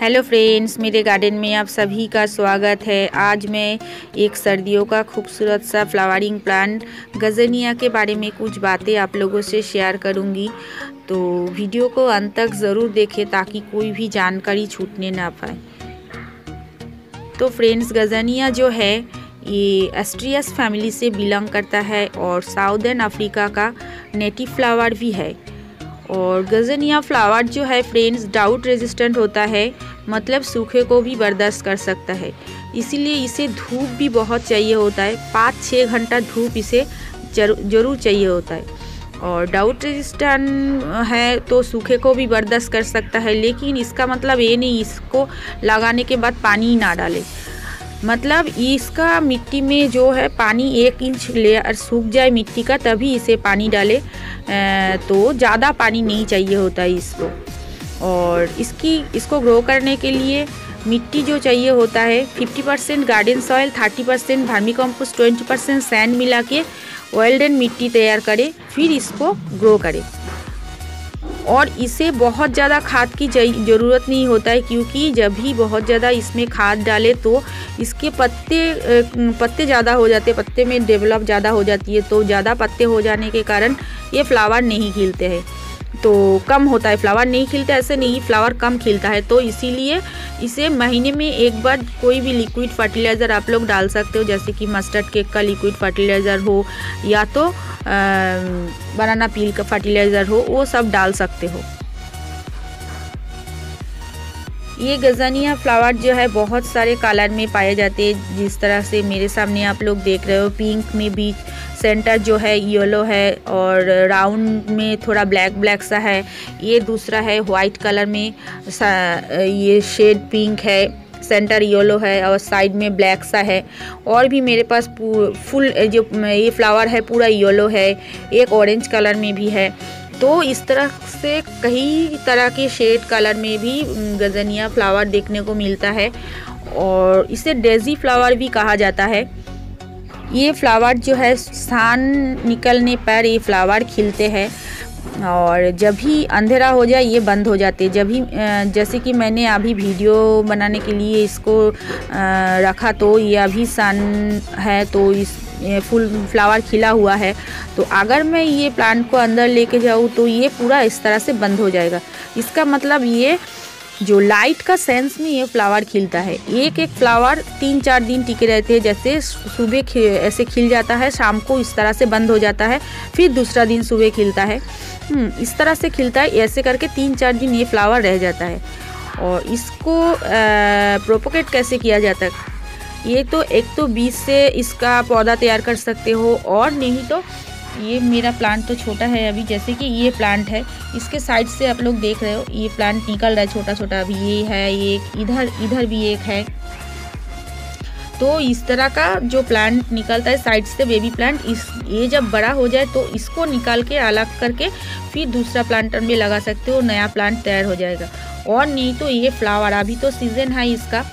Hello friends, मेरे garden में आप सभी का स्वागत है। आज मैं एक सर्दियों का खूबसूरत सा फ्लावरिंग प्लांट गजनिया के बारे में कुछ बातें आप लोगों से शेयर करूंगी। तो वीडियो को अंत तक ज़रूर देखें ताकि कोई भी जानकारी छूटने ना पाए। तो फ्रेंड्स, गजनिया जो है ये एस्ट्रियस फैमिली से बिलोंग करता है और साउदर्न अफ्रीका का नेटिव फ्लावर भी है। और गजनिया फ्लावर जो है फ्रेंड्स डाउट रेजिस्टेंट होता है, मतलब सूखे को भी बर्दाश्त कर सकता है। इसीलिए इसे धूप भी बहुत चाहिए होता है, 5-6 घंटा धूप इसे ज़रूर चाहिए होता है। और डाउट रेजिस्टेंट है तो सूखे को भी बर्दाश्त कर सकता है, लेकिन इसका मतलब ये नहीं इसको लगाने के बाद पानी ना डाले। मतलब इसका मिट्टी में जो है पानी 1 इंच लेयर सूख जाए मिट्टी का, तभी इसे पानी डाले। तो ज़्यादा पानी नहीं चाहिए होता है इसको। और इसको ग्रो करने के लिए मिट्टी जो चाहिए होता है 50% garden soil, 30% vermi compost, 20% sand मिला के ऑयल्ड एंड मिट्टी तैयार करें, फिर इसको ग्रो करें। और इसे बहुत ज़्यादा खाद की ज़रूरत नहीं होता है, क्योंकि जब भी बहुत ज़्यादा इसमें खाद डाले तो इसके पत्ते ज़्यादा हो जाते, पत्ते में डेवलप ज़्यादा हो जाती है। तो ज़्यादा पत्ते हो जाने के कारण ये फ्लावर नहीं खिलते हैं, तो कम होता है फ्लावर, नहीं खिलता ऐसे नहीं, फ्लावर कम खिलता है। तो इसीलिए इसे महीने में एक बार कोई भी लिक्विड फर्टिलाइज़र आप लोग डाल सकते हो, जैसे कि मस्टर्ड केक का लिक्विड फर्टिलाइज़र हो या तो बनाना पील का फर्टिलाइज़र हो, वो सब डाल सकते हो। ये गजानिया फ्लावर जो है बहुत सारे कलर में पाए जाते हैं, जिस तरह से मेरे सामने आप लोग देख रहे हो। पिंक में भी सेंटर जो है येलो है और राउंड में थोड़ा ब्लैक सा है। ये दूसरा है वाइट कलर में, ये शेड पिंक है, सेंटर येलो है और साइड में ब्लैक सा है। और भी मेरे पास फुल जो ये फ्लावर है पूरा येलो है, एक ऑरेंज कलर में भी है। तो इस तरह से कई तरह के शेड कलर में भी गजनिया फ्लावर देखने को मिलता है और इसे डेजी फ्लावर भी कहा जाता है। ये फ्लावर जो है सान निकलने पर ये फ्लावर खिलते हैं और जब भी अंधेरा हो जाए ये बंद हो जाते हैं। जब भी जैसे कि मैंने अभी वीडियो बनाने के लिए इसको रखा, तो ये अभी सन है तो इस फुल फ्लावर खिला हुआ है। तो अगर मैं ये प्लांट को अंदर लेके जाऊँ तो ये पूरा इस तरह से बंद हो जाएगा। इसका मतलब ये जो लाइट का सेंस में ये फ्लावर खिलता है। एक फ्लावर 3-4 दिन टिके रहते हैं, जैसे सुबह ऐसे खिल जाता है, शाम को इस तरह से बंद हो जाता है, फिर दूसरा दिन सुबह खिलता है। इस तरह से खिलता है, ऐसे करके 3-4 दिन ये फ्लावर रह जाता है। और इसको प्रोपोगेट कैसे किया जाता है, ये तो एक तो बीज से इसका पौधा तैयार कर सकते हो, और नहीं तो ये मेरा प्लांट तो छोटा है अभी, जैसे कि ये प्लांट है, इसके साइड से आप लोग देख रहे हो ये प्लांट निकल रहा है छोटा छोटा। अभी ये है, ये इधर भी एक है। तो इस तरह का जो प्लांट निकलता है साइड से बेबी प्लांट, ये जब बड़ा हो जाए तो इसको निकाल के अलग करके फिर दूसरा प्लांटर में लगा सकते हो, नया प्लांट तैयार हो जाएगा। और नहीं तो ये फ्लावर अभी तो सीज़न है इसका,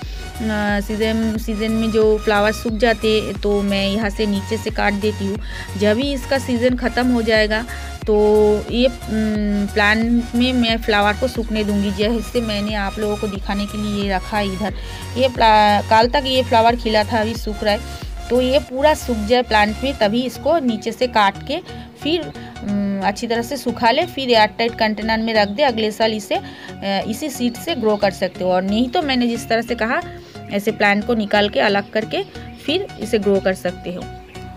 सीज़न में जो फ्लावर सूख जाते तो मैं यहाँ से नीचे से काट देती हूँ। जब भी इसका सीज़न ख़त्म हो जाएगा तो ये प्लांट में मैं फ्लावर को सूखने दूंगी, जैसे मैंने आप लोगों को दिखाने के लिए ये रखा है इधर। ये कल तक ये फ्लावर खिला था, अभी सूख रहा है। तो ये पूरा सूख जाए प्लांट में, तभी इसको नीचे से काट के फिर अच्छी तरह से सुखा ले, फिर एयर टाइट कंटेनर में रख दे। अगले साल इसी सीड से ग्रो कर सकते हो। और नहीं तो मैंने जिस तरह से कहा, ऐसे प्लांट को निकाल के अलग करके फिर इसे ग्रो कर सकते हो।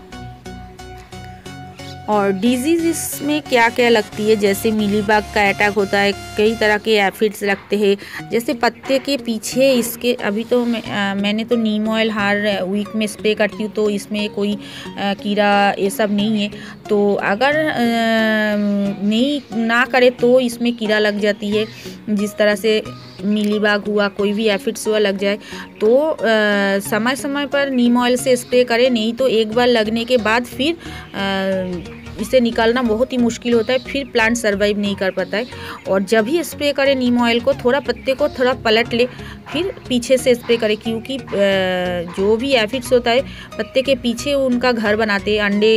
और डिजीज़ इसमें क्या क्या लगती है, जैसे मिलीबग का अटैक होता है, कई तरह के एफिड्स लगते हैं, जैसे पत्ते के पीछे इसके। अभी तो मैंने तो नीम ऑयल हर वीक में स्प्रे करती हूँ, तो इसमें कोई कीड़ा ये सब नहीं है। तो अगर नहीं ना करे तो इसमें कीड़ा लग जाती है, जिस तरह से मिलीबग हुआ, कोई भी एफिड्स हुआ लग जाए तो समय समय पर नीम ऑयल से स्प्रे करें। नहीं तो एक बार लगने के बाद फिर इसे निकालना बहुत ही मुश्किल होता है, फिर प्लांट सर्वाइव नहीं कर पाता है। और जब भी स्प्रे करें नीम ऑयल को, थोड़ा पत्ते को थोड़ा पलट ले, फिर पीछे से स्प्रे करें, क्योंकि जो भी एफिड्स होता है पत्ते के पीछे उनका घर बनाते हैं।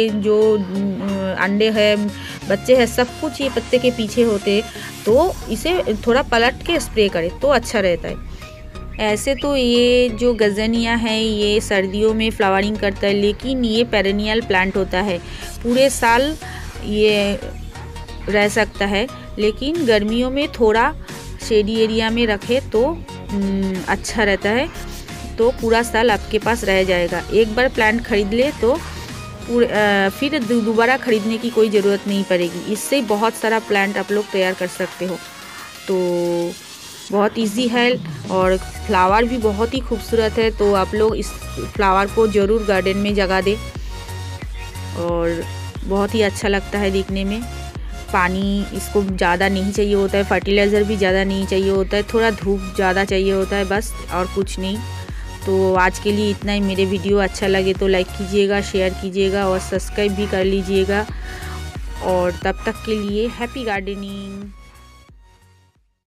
अंडे है, बच्चे हैं, सब कुछ ये पत्ते के पीछे होते हैं। तो इसे थोड़ा पलट के स्प्रे करें तो अच्छा रहता है। ऐसे तो ये जो गजनिया है ये सर्दियों में फ्लावरिंग करता है, लेकिन ये पेरेनियल प्लांट होता है, पूरे साल ये रह सकता है। लेकिन गर्मियों में थोड़ा शेडी एरिया में रखे तो अच्छा रहता है, तो पूरा साल आपके पास रह जाएगा। एक बार प्लांट खरीद ले तो फिर दोबारा खरीदने की कोई ज़रूरत नहीं पड़ेगी। इससे बहुत सारा प्लांट आप लोग तैयार कर सकते हो। तो बहुत इजी है और फ्लावर भी बहुत ही खूबसूरत है। तो आप लोग इस फ्लावर को ज़रूर गार्डन में जगा दें और बहुत ही अच्छा लगता है देखने में। पानी इसको ज़्यादा नहीं चाहिए होता है, फर्टिलाइज़र भी ज़्यादा नहीं चाहिए होता है, थोड़ा धूप ज़्यादा चाहिए होता है बस, और कुछ नहीं। तो आज के लिए इतना ही। मेरे वीडियो अच्छा लगे तो लाइक कीजिएगा, शेयर कीजिएगा और सब्सक्राइब भी कर लीजिएगा। और तब तक के लिए हैप्पी गार्डनिंग।